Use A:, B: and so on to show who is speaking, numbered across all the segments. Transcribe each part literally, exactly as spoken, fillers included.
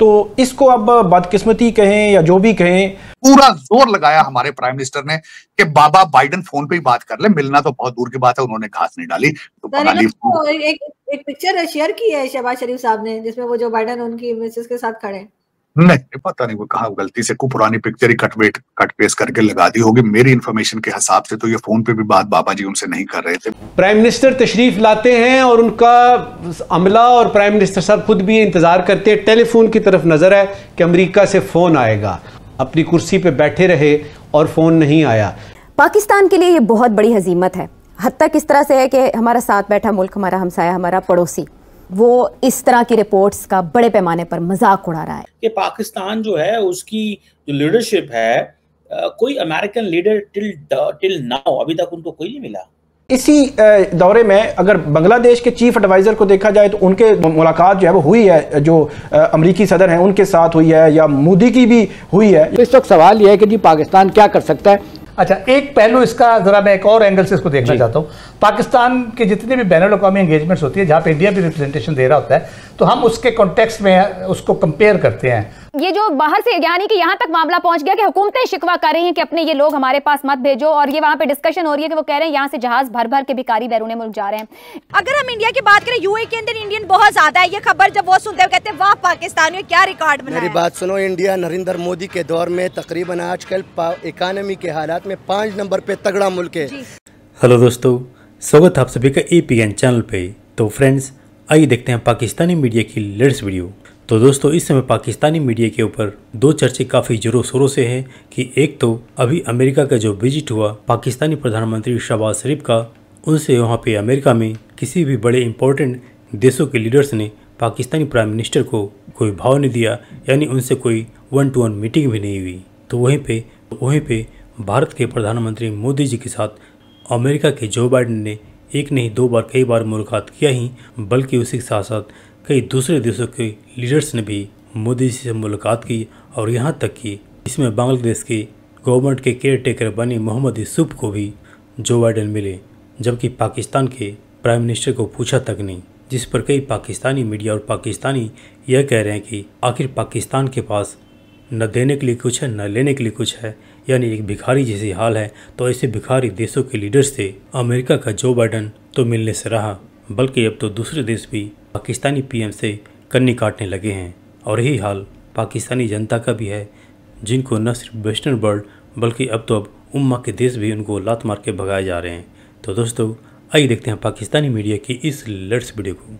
A: तो इसको अब बदकिस्मती कहें या जो भी कहें,
B: पूरा जोर लगाया हमारे प्राइम मिनिस्टर ने कि बाबा बाइडेन फोन पे ही बात कर ले, मिलना तो बहुत दूर की बात है, उन्होंने घास नहीं डाली तो बंगाली
C: तो एक एक पिक्चर शेयर की है शहबाज शरीफ साहब ने जिसमें वो जो बाइडेन उनकी मिसेस के साथ खड़े हैं।
B: नहीं पता नहीं वो कहा गलती से को पुरानी पिक्चर ही कट वेट कट पेस्ट करके लगा दी होगी। मेरी इन्फॉर्मेशन के हिसाब से तो ये फोन पे भी बात बाबा जी उनसे नहीं कर रहे थे।
A: प्राइम मिनिस्टर तशरीफ लाते हैं और उनका अमला और प्राइम मिनिस्टर साहब खुद भी इंतजार करते हैं, टेलीफोन की तरफ नजर है कि अमेरिका से फोन आएगा। अपनी कुर्सी पे बैठे रहे और फोन नहीं आया।
D: पाकिस्तान के लिए ये बहुत बड़ी हजीमत है। हद तक इस तरह से है कि हमारा साथ बैठा मुल्क, हमारा हमसाया, हमारा पड़ोसी, वो इस तरह की रिपोर्ट्स का बड़े पैमाने पर मजाक उड़ा रहा है
E: कि पाकिस्तान जो है उसकी जो लीडरशिप है, आ, कोई American leader till till now अभी तक उनको कोई नहीं मिला।
A: इसी दौरे में अगर बांग्लादेश के चीफ एडवाइजर को देखा जाए तो उनके मुलाकात जो है वो हुई है, जो अमरीकी सदर हैं उनके साथ हुई है या मोदी की भी हुई है।
F: तो इस वक्त सवाल यह है कि जी पाकिस्तान क्या कर सकता है। अच्छा, एक पहलू इसका जरा मैं एक और एंगल से इसको देखना चाहता हूँ। पाकिस्तान के जितने भी बैनुल अक़वामी एंगेजमेंट्स होती है जहाँ पे इंडिया भी रिप्रेजेंटेशन दे रहा होता है, तो हम उसके कॉन्टेक्स्ट में उसको कंपेयर करते हैं।
G: ये जो बाहर से यानी कि यहाँ तक मामला पहुंच गया कि हुकूमतें शिकवा कर रही हैं कि अपने ये लोग हमारे पास मत भेजो, और ये वहाँ पे डिस्कशन हो रही है कि वो कह रहे हैं यहाँ से जहाज भर भर के भिखारी बैरून मुल्क जा रहे हैं।
H: अगर हम इंडिया की बात करें, यूएई के अंदर इंडियन बहुत ज्यादा है। ये खबर जब वो सुनते हैं कहते हैं वाह पाकिस्तानियों क्या रिकॉर्ड बनाया।
I: मेरी बात सुनो, इंडिया नरेंद्र मोदी के दौर में तकरीबन आजकल इकानमी के हालात में पाँच नंबर पे तगड़ा मुल्क है।
J: हेलो दोस्तों, स्वागत है आप सभी का ए पी एन चैनल पे। तो फ्रेंड्स, आइए देखते हैं पाकिस्तानी मीडिया की लेटेस्ट वीडियो। तो दोस्तों, इस समय पाकिस्तानी मीडिया के ऊपर दो चर्चे काफ़ी जोरों शोरों से हैं कि एक तो अभी अमेरिका का जो विजिट हुआ पाकिस्तानी प्रधानमंत्री शहबाज शरीफ का, उनसे वहाँ पे अमेरिका में किसी भी बड़े इंपॉर्टेंट देशों के लीडर्स ने पाकिस्तानी प्राइम मिनिस्टर को कोई भाव नहीं दिया, यानी उनसे कोई वन टू वन मीटिंग भी नहीं हुई। तो वहीं पे वहीं पे भारत के प्रधानमंत्री मोदी जी के साथ अमेरिका के जो बाइडेन ने एक नहीं दो बार कई बार मुलाकात किया ही, बल्कि उसी के साथ साथ कई दूसरे देशों के लीडर्स ने भी मोदी जी से मुलाकात की, और यहाँ तक कि इसमें बांग्लादेश के गवर्नमेंट के केयर टेकर बने मोहम्मद यूसुफ को भी जो बाइडेन मिले, जबकि पाकिस्तान के प्राइम मिनिस्टर को पूछा तक नहीं। जिस पर कई पाकिस्तानी मीडिया और पाकिस्तानी यह कह रहे हैं कि आखिर पाकिस्तान के पास न देने के लिए कुछ है न लेने के लिए कुछ है, यानी एक भिखारी जैसी हाल है। तो ऐसे भिखारी देशों के लीडर्स से अमेरिका का जो बाइडेन तो मिलने से रहा, बल्कि अब तो दूसरे देश भी पाकिस्तानी पीएम से कन्नी काटने लगे हैं। और यही हाल पाकिस्तानी जनता का भी है, जिनको न सिर्फ वेस्टर्न वर्ल्ड बल्कि अब तो अब उम्मा के देश भी उनको लात मार के भगाए जा रहे हैं। तो दोस्तों, आइए देखते हैं पाकिस्तानी मीडिया की इस लेटेस्ट वीडियो को।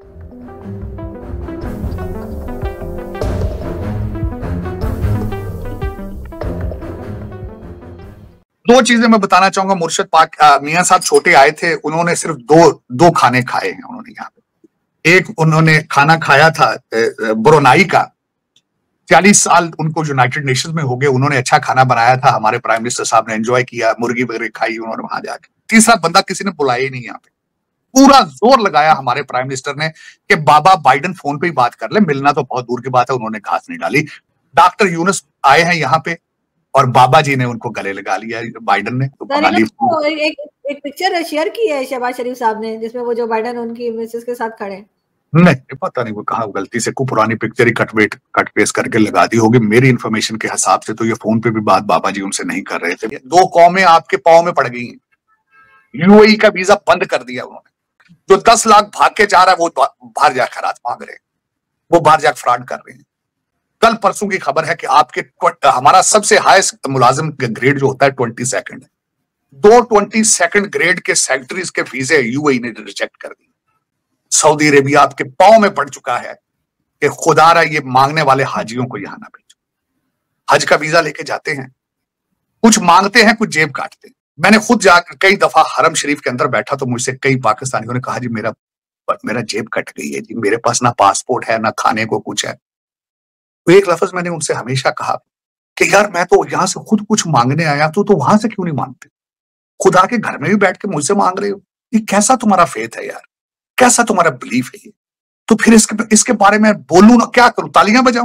B: दो चीजें मैं बताना चाहूंगा। मुर्शद पाक मियां साहब छोटे आए थे, उन्होंने सिर्फ दो दो खाने खाए हैं उन्होंने यहाँ पे। एक उन्होंने खाना खाया था ब्रुनाई का, चालीस साल उनको यूनाइटेड नेशंस में हो गए, उन्होंने अच्छा खाना बनाया था, हमारे प्राइम मिनिस्टर साहब ने एंजॉय किया, मुर्गी वगैरह खाई उन्होंने वहां जाके। तीसरा बंदा किसी ने बुलाया ही नहीं यहाँ पे। पूरा जोर लगाया हमारे प्राइम मिनिस्टर ने कि बाबा बाइडेन फोन पे ही बात कर ले, मिलना तो बहुत दूर की बात है, उन्होंने घास नहीं डाली। डॉक्टर यूनुस आए हैं यहाँ पे और बाबा जी ने उनको गले लगा लिया बाइडेन ने। तो
C: तो एक एक पिक्चर शेयर की है शहबाज शरीफ साहब ने जिसमें वो जो बाइडेन उनकी मिसेस के साथ खड़े हैं।
B: नहीं पता नहीं वो कहा गलती से को पुरानी पिक्चर ही कट वेट कट पेस्ट करके लगा दी होगी। मेरी इन्फॉर्मेशन के हिसाब से तो ये फोन पे भी बात बाबा जी उनसे नहीं कर रहे थे। दो कौमें आपके पांव में पड़ गई हैं। यूएई का वीजा बंद कर दिया उन्होंने। जो दस लाख भाग के जा रहा है वो बाहर जा खराज मांग रहे हैं, वो बाहर जा फ्रॉड कर रहे हैं। कल परसों की खबर है कि आपके हमारा सबसे हाईएस्ट मुलाजिम ग्रेड जो होता है ट्वेंटी सेकंड, दो ट्वेंटी सेकंड ग्रेड के सेक्रेटरीज के वीजे यूएई ने रिजेक्ट कर दिए। सऊदी अरेबिया आपके पांव में पड़ चुका है कि खुदारा ये मांगने वाले हाजियों को यहां ना भेजो। हज का वीजा लेके जाते हैं, कुछ मांगते हैं, कुछ जेब काटते हैं। मैंने खुद जाकर कई दफा हरम शरीफ के अंदर बैठा तो मुझसे कई पाकिस्तानियों ने कहा जी मेरा मेरा जेब कट गई है जी, मेरे पास ना पासपोर्ट है ना खाने को कुछ है। तो एक लफ्ज मैंने उनसे हमेशा कहा कि यार मैं तो यहां से खुद कुछ मांगने आया तो, तो वहां से क्यों नहीं मांगते? खुदा के घर में भी बैठ के मुझसे मांग रहे हो। ये कैसा तुम्हारा फेथ है यार, कैसा तुम्हारा बिलीफ है ये? तो फिर इसके इसके बारे में बोलूं ना, क्या करूं? तालियां बजाऊं?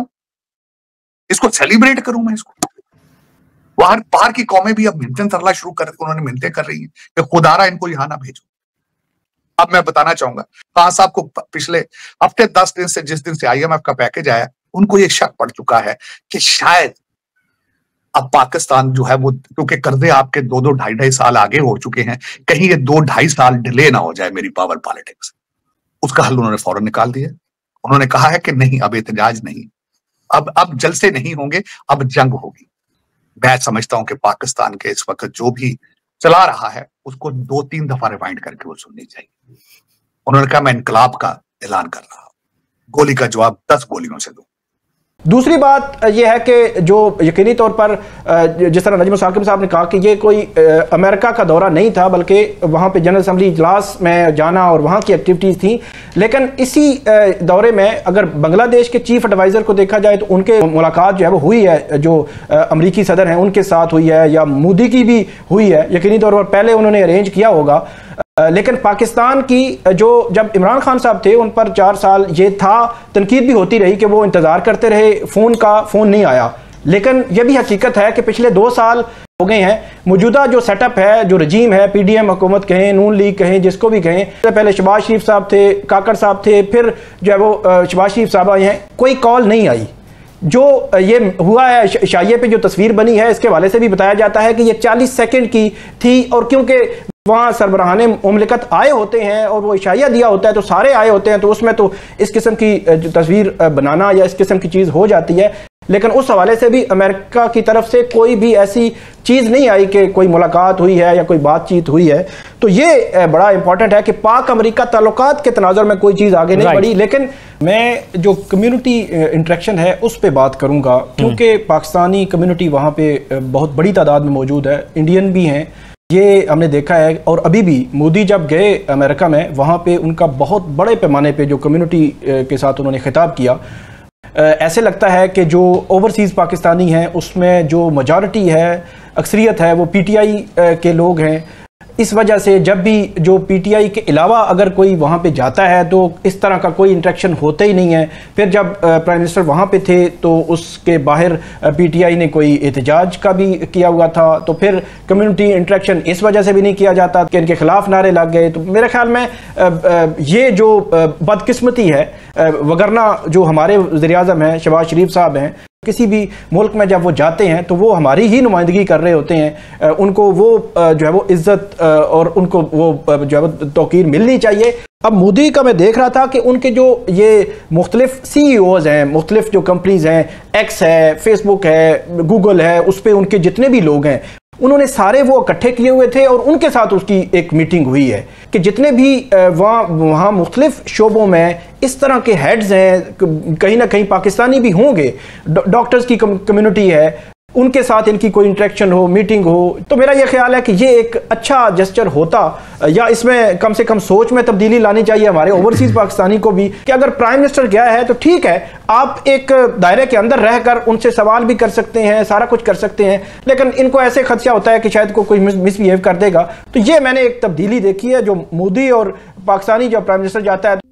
B: इसको सेलिब्रेट करूं मैं इसको? बाहर बाहर की कौमें भी अब मिन्नतें तरला शुरू कर उन्होंने मिन्नतें कर रही हैं कि खुदारा इनको यहां ना भेजो। अब मैं बताना चाहूंगा, खान साहब को पिछले हफ्ते दस दिन से जिस दिन से आईएमएफ का पैकेज आया, उनको ये शक पड़ चुका है कि शायद अब पाकिस्तान जो है वो, क्योंकि कर्जे आपके दो दो ढाई ढाई साल आगे हो चुके हैं, कहीं ये दो ढाई साल डिले ना हो जाए मेरी पावर पॉलिटिक्स। उसका हल उन्होंने फौरन निकाल दिया। उन्होंने कहा है कि नहीं, अब एहतजाज नहीं, अब अब जलसे नहीं होंगे, अब जंग होगी। मैं समझता हूं कि पाकिस्तान के इस वक्त जो भी चला रहा है उसको दो तीन दफा रिवाइंड करके वो सुननी चाहिए। उन्होंने कहा मैं इनकलाब का ऐलान कर रहा हूं, गोली का जवाब दस गोलियों से दूं।
K: दूसरी बात यह है कि जो यकीनी तौर पर जिस तरह नजम साकिब साहब ने कहा कि ये कोई अमेरिका का दौरा नहीं था, बल्कि वहाँ पे जनरल असम्बली इजलास में जाना और वहाँ की एक्टिविटीज़ थी। लेकिन इसी दौरे में अगर बांग्लादेश के चीफ एडवाइज़र को देखा जाए तो उनके मुलाकात जो है वो हुई है, जो अमरीकी सदर हैं उनके साथ हुई है, या मोदी की भी हुई है। यकीनी तौर पर पहले उन्होंने अरेंज किया होगा। लेकिन पाकिस्तान की जो जब इमरान खान साहब थे उन पर चार साल ये था, तनकीद भी होती रही कि वो इंतज़ार करते रहे, फ़ोन का फ़ोन नहीं आया। लेकिन यह भी हकीकत है कि पिछले दो साल हो गए हैं। मौजूदा जो सेटअप है, जो रजीम है, पी डी एम हुकूमत कहें, नून लीग कहें, जिसको भी कहें, पहले शहबाज शरीफ साहब थे, काकड़ साहब थे, फिर जो है वो शहबाज शरीफ साहब आए हैं, कोई कॉल नहीं आई। जो ये हुआ है, शाइए पे जो तस्वीर बनी है, इसके हवाले से भी बताया जाता है कि ये चालीस सेकंड की थी, और क्योंकि वहाँ सरबराहाने मुमलिकत आए होते हैं और वो इशाया दिया होता है तो सारे आए होते हैं, तो उसमें तो इस किस्म की तस्वीर बनाना या इस किस्म की चीज़ हो जाती है। लेकिन उस हवाले से भी अमेरिका की तरफ से कोई भी ऐसी चीज़ नहीं आई कि कोई मुलाकात हुई है या कोई बातचीत हुई है। तो ये बड़ा इंपॉर्टेंट है कि पाक अमेरिका ताल्लुकात के तनाजुर में कोई चीज़ आगे नहीं बढ़ी। लेकिन मैं जो कम्युनिटी इंटरेक्शन है उस पर बात करूँगा, क्योंकि पाकिस्तानी कम्युनिटी वहाँ पे बहुत बड़ी तादाद में मौजूद है, इंडियन भी हैं, ये हमने देखा है। और अभी भी मोदी जब गए अमेरिका में, वहाँ पे उनका बहुत बड़े पैमाने पे जो कम्युनिटी के साथ उन्होंने खिताब किया, ऐसे लगता है कि जो ओवरसीज़ पाकिस्तानी हैं उसमें जो मेजॉरिटी है, अक्सरियत है, वो पीटीआई के लोग हैं। इस वजह से जब भी जो पीटीआई के अलावा अगर कोई वहाँ पे जाता है तो इस तरह का कोई इंटरेक्शन होता ही नहीं है। फिर जब प्राइम मिनिस्टर वहाँ पे थे तो उसके बाहर पीटीआई ने कोई एहतजाज का भी किया हुआ था, तो फिर कम्युनिटी इंटरेक्शन इस वजह से भी नहीं किया जाता कि इनके खिलाफ नारे लग गए। तो मेरे ख्याल में ये जो बदकिस्मती है, वगरना जो हमारे वज़ीर-ए-आज़म हैं शहबाज शरीफ साहब हैं, किसी भी मुल्क में जब वो जाते हैं तो वो हमारी ही नुमाइंदगी कर रहे होते हैं, उनको वो जो है वो इज्जत और उनको वो जो है वो तौकीर मिलनी चाहिए। अब मोदी का मैं देख रहा था कि उनके जो ये मुख्तलिफ सी ई ओज़ हैं, मुख्तलिफ जो कंपनीज हैं, एक्स है, फेसबुक है, गूगल है, उस पर उनके जितने भी लोग हैं उन्होंने सारे वो इकट्ठे किए हुए थे और उनके साथ उसकी एक मीटिंग हुई है कि जितने भी वहाँ वहाँ मुख्तलिफ शोबों में इस तरह के हेड्स हैं, कहीं ना कहीं पाकिस्तानी भी होंगे, डॉक्टर्स की कम्युनिटी है, उनके साथ इनकी कोई इंटरेक्शन हो, मीटिंग हो। तो मेरा ये ख्याल है कि ये एक अच्छा जेस्चर होता, या इसमें कम से कम सोच में तब्दीली लानी चाहिए हमारे ओवरसीज पाकिस्तानी को भी, कि अगर प्राइम मिनिस्टर गया है तो ठीक है, आप एक दायरे के अंदर रहकर उनसे सवाल भी कर सकते हैं, सारा कुछ कर सकते हैं, लेकिन इनको ऐसे खदशा होता है कि शायद को कोई मिसबिहेव कर देगा। तो ये मैंने एक तब्दीली देखी है, जो मोदी और पाकिस्तानी जब प्राइम मिनिस्टर जाता है